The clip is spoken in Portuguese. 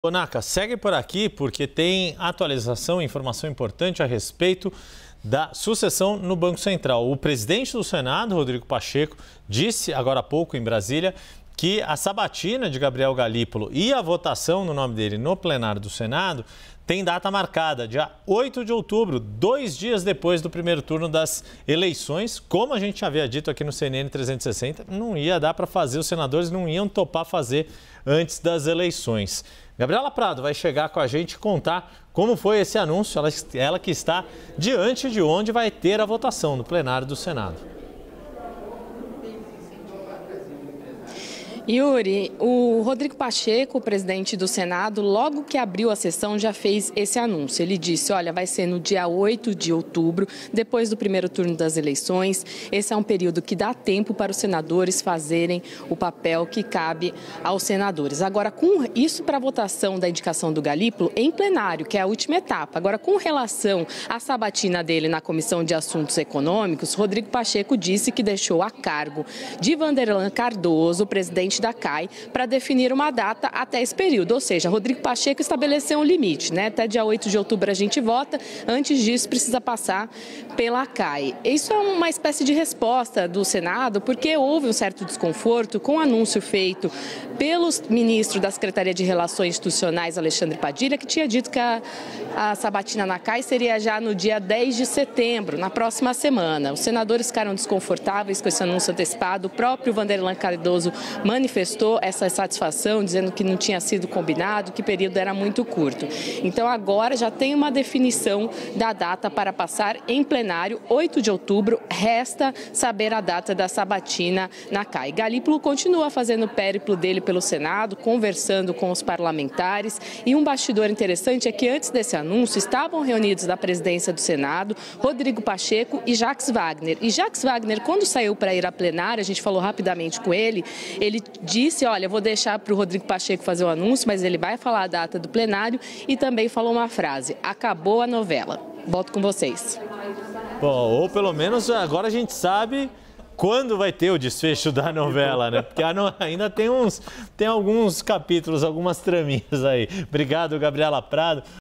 Ô, Naka, segue por aqui porque tem atualização, informação importante a respeito da sucessão no Banco Central. O presidente do Senado, Rodrigo Pacheco, disse agora há pouco em Brasília que a sabatina de Gabriel Galípolo e a votação no nome dele no plenário do Senado tem data marcada, dia 8 de outubro, 2 dias depois do primeiro turno das eleições. Como a gente havia dito aqui no CNN 360, não ia dar para fazer, os senadores não iam topar fazer antes das eleições. Gabriela Prado vai chegar com a gente e contar como foi esse anúncio, ela que está diante de onde vai ter a votação no plenário do Senado. Yuri, o Rodrigo Pacheco, o presidente do Senado, logo que abriu a sessão já fez esse anúncio. Ele disse, olha, vai ser no dia 8 de outubro, depois do primeiro turno das eleições. Esse é um período que dá tempo para os senadores fazerem o papel que cabe aos senadores. Agora, com isso para a votação da indicação do Galípolo em plenário, que é a última etapa. Agora, com relação à sabatina dele na Comissão de Assuntos Econômicos, Rodrigo Pacheco disse que deixou a cargo de Vanderlan Cardoso, presidente da CAI, para definir uma data até esse período. Ou seja, Rodrigo Pacheco estabeleceu um limite, né? Até dia 8 de outubro a gente vota, antes disso precisa passar pela CAI. Isso é uma espécie de resposta do Senado, porque houve um certo desconforto com o anúncio feito pelo ministro da Secretaria de Relações Institucionais, Alexandre Padilha, que tinha dito que a sabatina na CAI seria já no dia 10 de setembro, na próxima semana. Os senadores ficaram desconfortáveis com esse anúncio antecipado. O próprio Vanderlan Cardoso manifestou essa satisfação, dizendo que não tinha sido combinado, que o período era muito curto. Então agora já tem uma definição da data para passar em plenário, 8 de outubro, resta saber a data da sabatina na CAI. Galípolo continua fazendo o périplo dele pelo Senado, conversando com os parlamentares, e um bastidor interessante é que antes desse anúncio estavam reunidos da presidência do Senado, Rodrigo Pacheco e Jacques Wagner. E Jacques Wagner, quando saiu para ir à plenária, a gente falou rapidamente com ele disse, olha, vou deixar para o Rodrigo Pacheco fazer o anúncio, mas ele vai falar a data do plenário, e também falou uma frase, acabou a novela. Volto com vocês. Bom, ou pelo menos agora a gente sabe quando vai ter o desfecho da novela, né? Porque ainda tem alguns capítulos, algumas traminhas aí. Obrigado, Gabriela Prado.